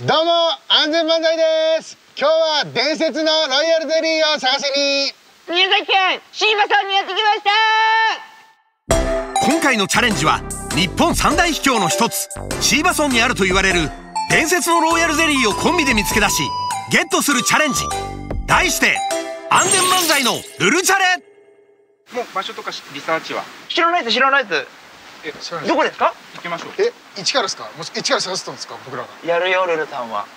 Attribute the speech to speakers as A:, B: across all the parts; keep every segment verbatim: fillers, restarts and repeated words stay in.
A: どうも、安全漫才です。今日は伝説のロイヤルゼリーを探しに
B: 宮崎県椎葉村にやってきました。
C: 今回のチャレンジは日本三大秘境の一つ椎葉村にあると言われる伝説のロイヤルゼリーをコンビで見つけ出しゲットするチャレンジ、題して安全漫才のルルチャレ。
D: もう場所とかリサーチは
B: 知らないです知らないです。
A: え、
B: どこですか？
D: 行きましょう。
A: え、一からですか？もし一から探したんですか？僕らが
B: やるよルルさんは。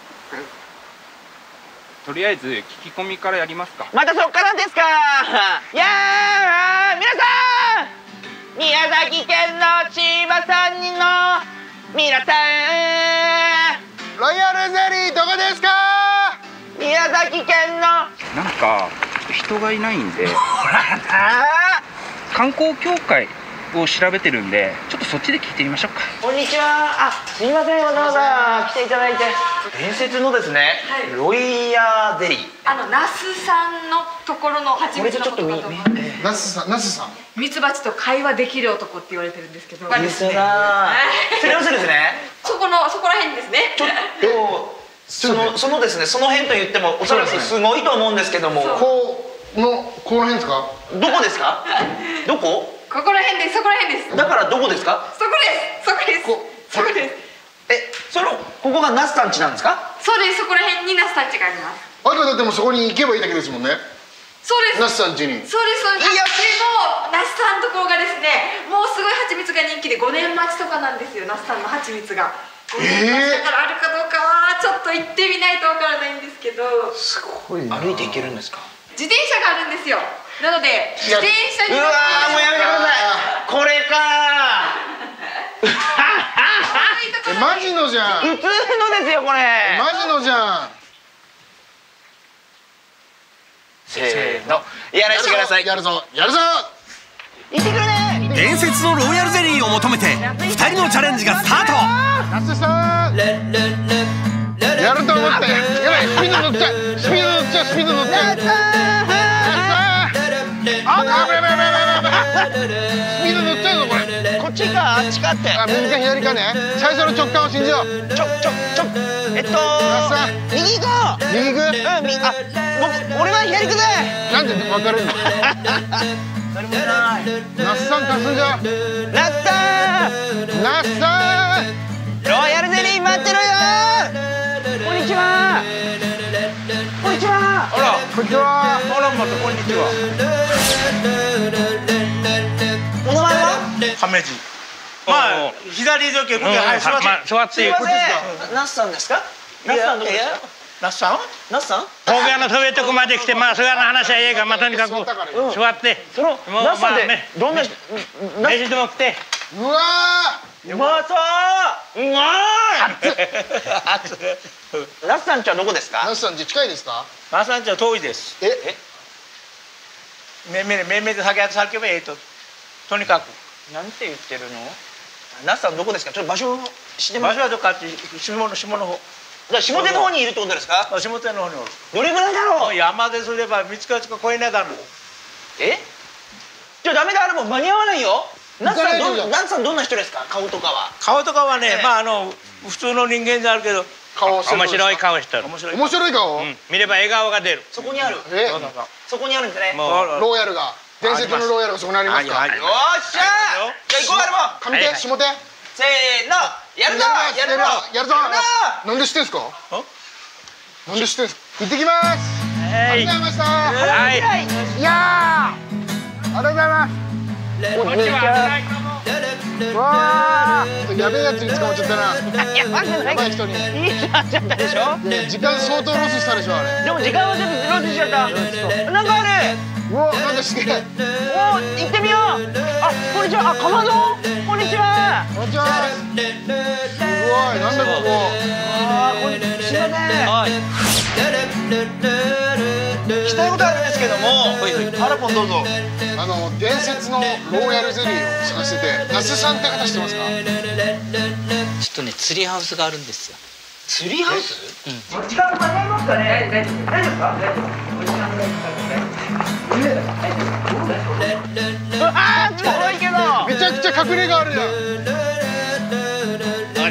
D: とりあえず聞き込みからやりますか。
B: またそっからですか。いやー皆さん、宮崎県の椎葉村にの皆さん、
A: ロイヤルゼリーどこですか？
B: 宮崎県の
D: なんか人がいないんで
B: あ
D: 観光協会を調べてるんで、ちょっとそっちで聞いてみましょうか。
B: こんにちは。あ、すみません、わざわざ来ていただいて。伝説のですね、
E: はい、
B: ロイヤーゼリー。
E: あの那須さんのところの蜂蜜のことかと思って。
A: ナスさん、ナスさん。
E: ミツバチと会話できる男って言われてるんですけど。
B: ですな。それをするですね。
E: そこのそこら辺ですね。
B: ちょっとそのそのですね、その辺と言ってもおそらくすごいと思うんですけども、
A: こうのこの辺ですか？
B: どこですか？どこ？
E: ここら辺です。そこら辺です。
B: だからどこですか？
E: そこです。そこです。
A: こ
E: そこです。
B: え、そのここがナスさん家なんですか？
E: そうです。そこら辺にナスタッチがあります。
A: あとはだってもうそこに行けばいいだけですもんね。
E: そうです。
A: ナスさん家に。
E: そうですそうです。
B: いや
E: でも那須さんのところがですね、もうすごい蜂蜜が人気でごねん待ちとかなんですよ。那須さんの蜂蜜がごねん待ちだからあるかどうかはちょっと行ってみないとわからないんですけど。
A: すごいな。
B: 歩いて行けるんですか？
E: 自転車があるんですよ。なので自転車に
B: うわー、もうやめてください。これか
A: え、マジのじゃん。
B: 普通のですよこれ。
A: マジのじゃん。
B: せーの、やらせてください。
A: やるぞ、やるぞ。
B: 行ってくるね。
C: 伝説のロイヤルゼリーを求めてふたりのチャレンジがスタート。
A: ナスさん。やると思って。やばい、スピード乗っちゃう。スピード乗っちゃう。スピード乗っちゃう。あ、やばいやばいやばいやばい。スピード乗っちゃうぞこれ。
B: こっちかあっちかって。
A: あ、右か左かね。最初の直感を信じよう。
B: ちょちょちょえっと
A: ナスさん。
B: 右行こう。
A: 右行く？
B: うん、みあ僕俺は左行くぜ。
A: なんで分かるの？
B: 何もない。
A: ナスさんかすんじゃ。
B: ナッサー
A: ナスさん。
B: ロイヤルゼリー待ってろよ。こんにちは。こんにちは。
D: あら、
A: こんにちは。
D: あら、またこんにちは。
B: お名前は？
F: 亀地。まあ左助手、はい、座って。座って。
B: すいません。ナスさんですか？ナスさんどこですか？
F: ナスさん？
B: ナスさん？
F: 東京の遠いとこまで来て、まあそれの話はええが、まあとにかく座って。
B: そのナスさんってどんな？
F: 飯でも来て。
A: うわ
B: うまそう。うまい。ナスさんちはどこです
A: ー。ナ
B: か？
A: スさん家近いですか？
F: ナスさんちは遠いです。
A: え？
F: めめめめで先や先はええと。とにかく。
B: なんて言ってるの？ナスさんどこですか？ちょっと場所知ってます？
F: 場所はどっかあっち下の下の方。
B: じゃあ下手の方にいるってことですか？
F: 下手の方におる。
B: どれぐらいだろう？
F: 山ですれば見つかつか超えないだろう。
B: え？じゃあダメだ、あれもう間に合わないよ。ナスさん
A: 行かないでよ
B: どんナスさんどんな人ですか？顔とかは。
F: 顔とかはね、
B: ええ
F: まああの普通の人間であるけど、
A: 顔してる。
F: 面白い顔してる。
B: 面白い。
A: 面白い顔。
F: うん、見れば笑顔が出る。
B: そこにある。
A: え？
B: そこにあるんですね。
F: もう
A: ローヤルが。伝説のローヤルがそこにありますか？
F: はいはい。
B: よっしゃー。じゃあ行こう、あれも。
A: 上手、下手。
B: せーの、やるぞやるぞ
A: やるぞ。なんで知ってんすか？なんで知ってんすか？行ってきます。ありがとうございました。
F: はい。
A: いやー、ありがとうございます。
F: こんにちは。
A: わー、やべえやつに捕まっちゃったな。
B: やばくない。
A: やばい人に。
B: いい人になっちゃったでしょ。
A: で、時間相当ロスしたでしょあれ。
B: でも時間はちょっとロスしちゃった。なんかある。
A: うわ、なんかすげえ。
B: おー、行ってみよう。あ、こんにちは。あ、かまど。こんにちは。
A: こんにちは。すごい、なんだここ。
B: あー、こんにちは。すいません。はい。聞きたいことあるんですけども。アラポンどうぞ。
A: あの伝説のローヤルゼリーを探してて、那須さんって方知ってますか？
G: ちょっとね、ツリーハウスがあるんですよ。
B: ツリーハウス？
G: うん。
B: 時間間に合いますかね？大丈夫大丈夫ですか？大丈夫。ああ、ちょろいけど。
A: めちゃくちゃ隠れがあるじゃん。
G: あり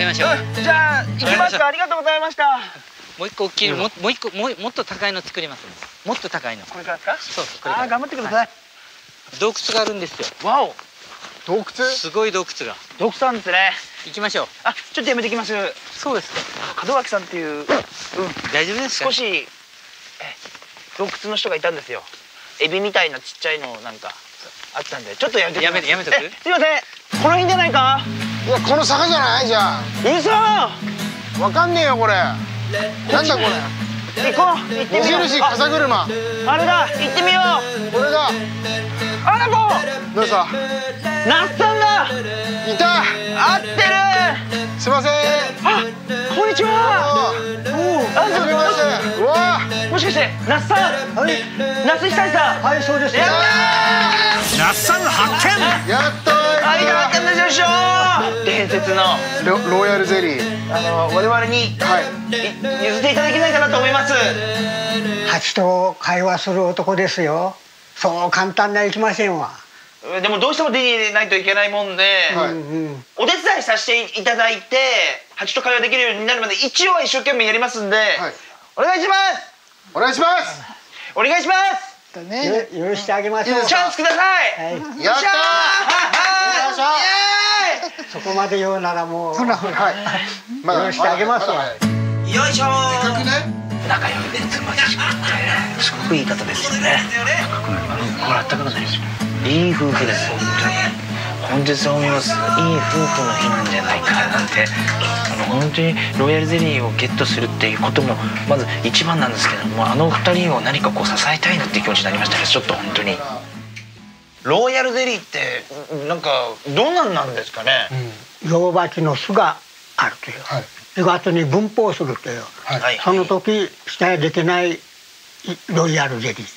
G: ましょう。
B: じゃあ行きますか。ありがとうございました。
G: もう一個大きい、ももう一個もうもっと高いの作ります。もっと高いの。
B: これからですか？
G: そうそう。これから。
B: ああ頑張ってください。
G: 洞窟があるんですよ。
B: わお。
A: 洞窟？
G: すごい洞窟が。
B: 洞窟なんですね。
G: 行きましょう。
B: あ、ちょっとやめてきます。
G: そうですか。
B: 門脇さんっていう、うん、
G: 大丈夫ですか？
B: 少しえ洞窟の人がいたんですよ。エビみたいなちっちゃいのなんかあったんで、ちょっとやめて
G: やめてやめとく。
B: すいません。この辺じゃないか？
A: いやこの坂じゃないじゃん。
B: 嘘。
A: わかんねえよこれ。なんだこれ。
B: 行こう。行ってみよう。
A: 無印風車。
B: あれだ。行ってみよう。
A: これだ。
B: あらもう。
A: どうした？
B: 那須さんだ。
A: いた。
B: 合ってる。
A: すいません。
B: あ、こんにちは。
A: おお。はじめまして。うわ。
B: もしかして那須さん。はい。那須久志さん。はい、そうです。やったー。
C: 那須さん発見。
A: やったー。
B: ありがとうございましょう。伝説の
A: ロローヤルゼリー。
B: あの我々に
A: はい。
B: 譲っていただけないかなと思います。
H: 蜂と会話する男ですよ。そう簡単にはいきませんわ。
B: でもどうしても手に入れないといけないもんで、
A: はい。
B: お手伝いさせていただいて蜂と会話できるようになるまで一応は一生懸命やりますんで、
A: はい。
B: お願いします。
A: お願いします。
B: お願いします。
A: ね。
H: 許してあげましょう。
B: チャンスください。
H: はい
A: やったー。
B: よっしゃー。
H: そこまで言うならもう
A: ほらほら。はい。ま
H: 許してあげますわ。
B: よいしょー。
A: せっかくね。
B: 仲良くてつまじしくってすごくいい方ですよね。これあったかくないですよ。いい夫婦です本当に。本日を見ますいい夫婦の日なんじゃないかなんて、あの本当にロイヤルゼリーをゲットするっていうこともまず一番なんですけども、あの二人を何かこう支えたいなっていう気持ちになりましたね。ちょっと本当にロイヤルゼリーってなんかどんなんなんですかね。
H: 洋鉢の巣があるという。
A: はい。
H: にがつに分蜂するという。
A: はい。
H: その時しかできないロイヤルゼリー。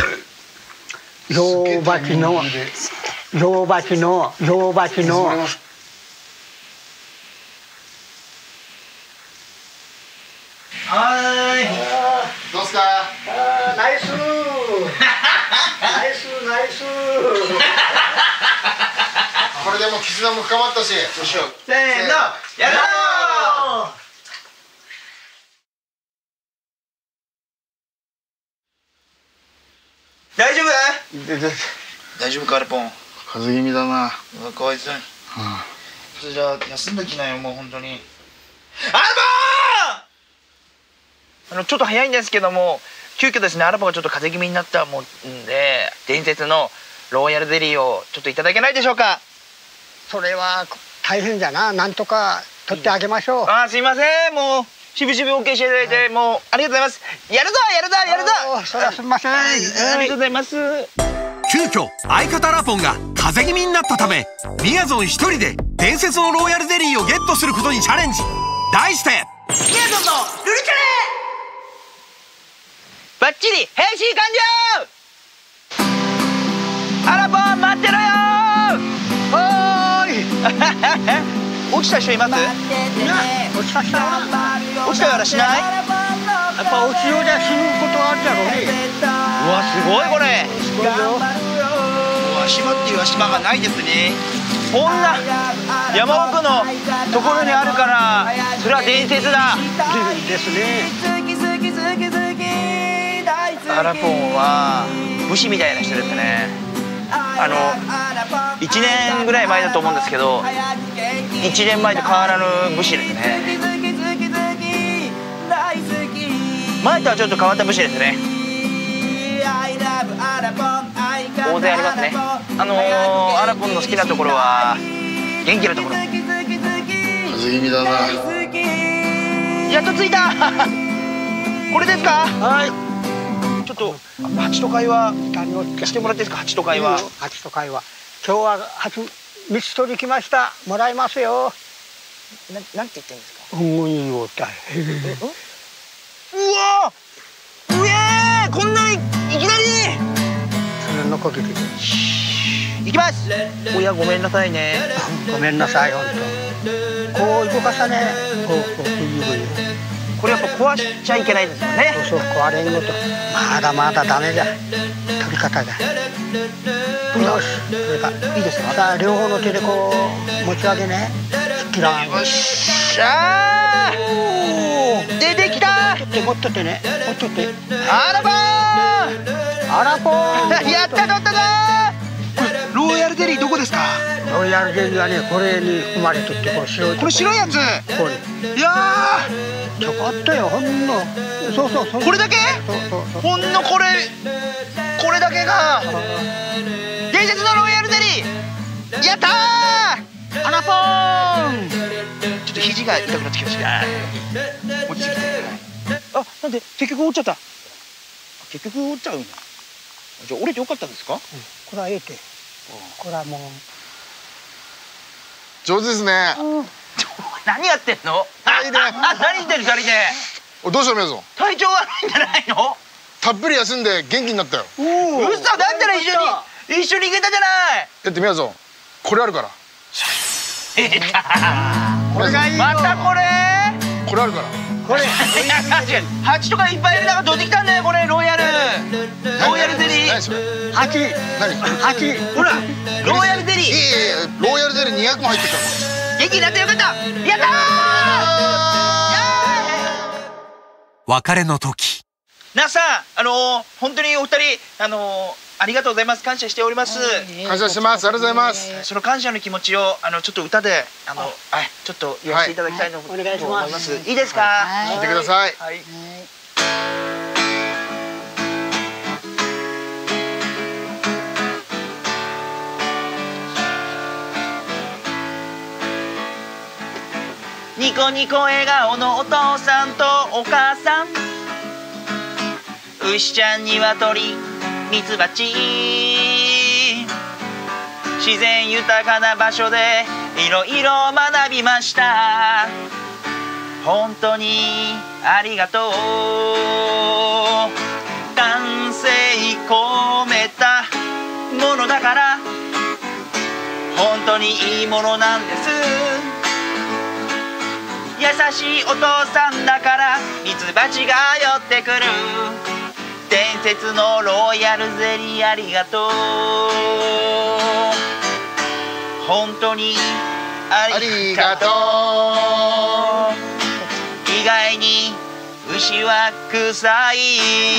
H: 洋鉢の洋鉢の洋鉢の
B: はい
A: どうすか。
H: ナイスナイスナイス
A: これでもう絆も深まったし。どうしよう。
B: せーのやろう。大丈夫？大丈夫かアルポン。
A: 風邪気味だな。
B: うわかわいそうに。
A: は
B: じゃあ休んできなよもう本当に。アルポン！あのちょっと早いんですけども、急遽ですねアルポンがちょっと風邪気味になったもんで、伝説のローヤルゼリーをちょっといただけないでしょうか。
H: それは大変じゃな。なんとか取ってあげましょう。
B: あーすいません。もうしぶしぶ オーケー していただいて、はい、もうありがとうございます。やるぞやるぞやるぞ。
H: それはすみません。あ
B: りがとうございます。
C: 急遽相方ラポンが風邪気味になったため、みやぞん一人で伝説のローヤルゼリーをゲットすることにチャレンジ。題して
B: みやぞんのルルチャレ。バッチリ変身完了。アラポン待ってろよー。おーい落ちた人います？
H: 落ちた人
B: 落ちたからしない？
H: やっぱ落ちようじゃ死ぬことあるじゃろうね。
B: うわすごいこれ。
H: すごいよ。
B: うわ島っていう島がないですね。こんな山奥のところにあるからそれは伝説だ。
H: ですね。
B: アラポンは武士みたいな人ですね。あのいちねんぐらい前だと思うんですけど、いちねんまえと変わらぬ武士ですね。前とはちょっと変わった武士ですね。大勢ありますね。あのー、アラポンの好きなところは元気なところ。
A: 風邪気味だな。
B: やっと着いたこれですか？
H: はい。
B: ちょっと蜂と会話してもらっていいですか？蜂と会話。
H: 蜂と会話。今日は蜂蜜取り来ました。もらいますよ。
B: な、なんて言ってんですか？
H: うん、いいよ、だい。
B: うわー、うえー、こんなにいきなり。
H: それのことで。
B: 行きます。親ごめんなさいね。
H: ごめんなさい、本当。こう動かさね。こう、こう、いいよ。
B: これやっぱ壊しちゃいけないですよね。
H: そうそう、壊れんごと。まだまだダメじゃ。取り方が。よし、それか。いいですか？さあ、両方の手でこう持ち上げね。切らん。よし。
B: しゃー、出てきた。
H: 持っとってね、持っとって。
B: あらぽーん、
H: あらぽーん。
B: やった、取ったぞー。ロイヤルゼリーどこですか？
H: ロイヤルゼリーはね、これに含まれとって、これ白い。
B: これ白いやつ。
H: これ。
B: いや
H: ちょこっとよ、ほんの。そうそうそう。
B: これだけ？
H: そうそうそう。
B: ほんのこれ、これだけが。伝説のロイヤルゼリー。やったー。あらぽーん。ちょっと肘が痛くなってきました。落ち着いて。あ、なんで結局折っちゃった。結局折っちゃうんだ。じゃあ折れてよかったんですか？うん、
H: これはええて。これはもう。
A: 上手ですね。
B: 何やってんの？
A: はいで。
B: 何してる二人で。
A: お、どうしたみやぞん。
B: 体調悪いんじゃないの？
A: たっぷり休んで元気になったよ。
B: 嘘だったら一緒に一緒に行けたじゃない。
A: だってみやぞん、これあるから。
B: これがいいよ。またこれ？
A: これあるから。
B: これ。蜂とかいっぱいいる中取ってきたんだよこれロイヤル。ロイヤルゼリー。
A: 何それ？
H: 蜂。
A: 何？
H: 蜂。
B: ほら、ロイヤルゼリー。
A: いやいや、ロイヤルゼリーにひゃくも入ってるから。
B: 元気になってよかった。やったー。
C: 別れの時。
B: 那須さん、あのー、本当にお二人、あのー、ありがとうございます。感謝しております。
A: 感謝してます。ありがとうございます。
B: その感謝の気持ちを、あの、ちょっと歌で、あの、はい、ちょっと言わせていただきたいと思います。いいですか？
A: 聞いてください。
B: はい。ニコニコ笑顔のお父さんとお母さん、牛ちゃん、ニワトリ、ミツバチ、自然豊かな場所でいろいろ学びました。本当にありがとう。丹精込めたものだから本当にいいものなんです。優しいお父さんだからミツバチが寄ってくる。伝説のロイヤルゼリーありがとう。本当にありがとう。意外に牛は臭い。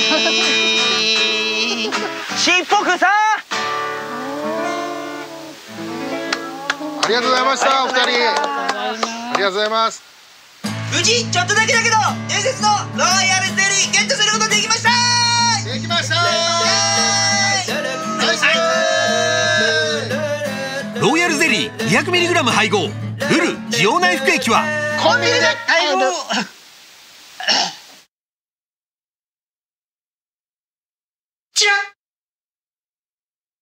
B: 尻尾臭。
A: ありがとうございました、お二人。ありがとうございます。
B: 無事ちょっとだけだけど伝説のロイヤルゼリーゲットすることできました。
A: できました。
C: ロイヤルゼリー にひゃくミリグラム 配合フル滋養内服液は
B: コンビニで買える。チラッ。